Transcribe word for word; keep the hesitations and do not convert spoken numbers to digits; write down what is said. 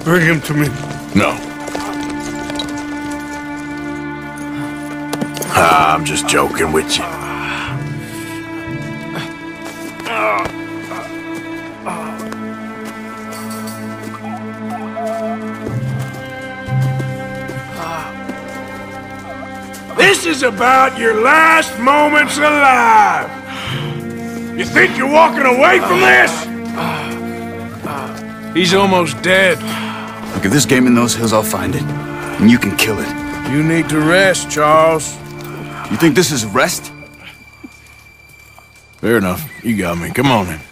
Bring him to me. No. Ah, I'm just joking with you. This is about your last moments alive. You think you're walking away from this? He's almost dead. Look, if this game in those hills, I'll find it. And you can kill it. You need to rest, Charles. You think this is rest? Fair enough. You got me. Come on, then.